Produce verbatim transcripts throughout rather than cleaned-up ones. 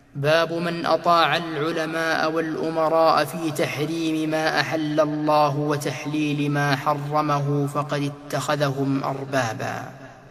باب من أطاع العلماء والأمراء في تحريم ما أحل الله وتحليل ما حرمه فقد اتخذهم أربابا.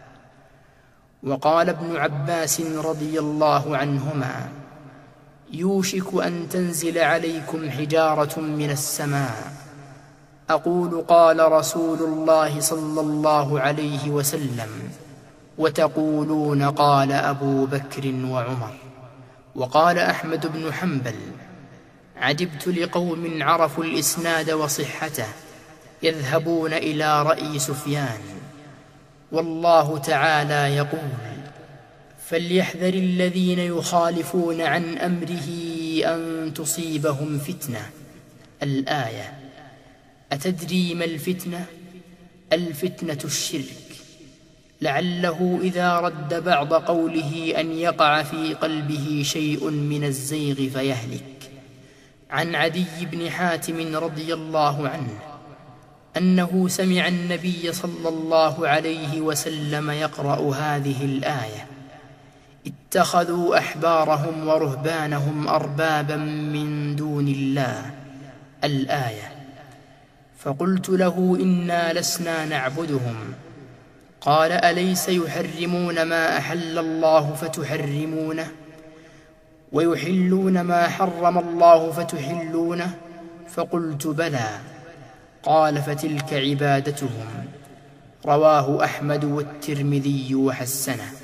وقال ابن عباس رضي الله عنهما: يوشك أن تنزل عليكم حجارة من السماء، أقول قال رسول الله صلى الله عليه وسلم، وتقولون قال أبو بكر وعمر. وقال أحمد بن حنبل: عجبت لقوم عرفوا الإسناد وصحته يذهبون إلى رأي سفيان، والله تعالى يقول: فليحذر الذين يخالفون عن أمره أن تصيبهم فتنة. الآية. أتدري ما الفتنة؟ الفتنة الشرك، لعله إذا رد بعض قوله أن يقع في قلبه شيء من الزيغ فيهلك. عن عدي بن حاتم رضي الله عنه أنه سمع النبي صلى الله عليه وسلم يقرأ هذه الآية: اتخذوا أحبارهم ورهبانهم أربابا من دون الله. الآية. فقلت له: إنا لسنا نعبدهم. قال: أليس يحرمون ما أحل الله فتحرمونه، ويحلون ما حرم الله فتحلونه؟ فقلت: بلى. قال: فتلك عبادتهم. رواه أحمد والترمذي وحسنه.